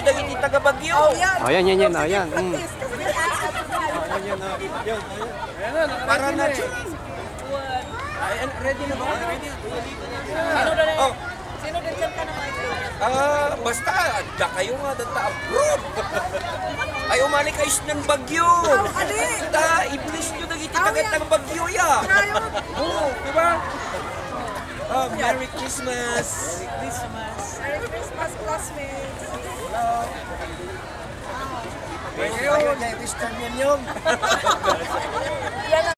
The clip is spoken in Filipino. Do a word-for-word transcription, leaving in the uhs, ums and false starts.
dagiti taga Bagyo. Oh, yan. Oh, yan, yan, yan. Oh, yan. Mm. Practice. Kasi may anak. Ayan, yan, ah. Yan, ayan. Para na siya. Ayan, ready na ba? Ready? Sino na Oh. Sino na dyan ka na Ah, basta, da kayo nga, data approve. Ay, umali kayo ng Bagyo. ali. Da, i-please nyo dagiti taga taga Bagyo, ya. Oo, di ba? Oh, Merry Christmas. Merry Christmas. Merry Christmas, classmates. Thank you. Western Union.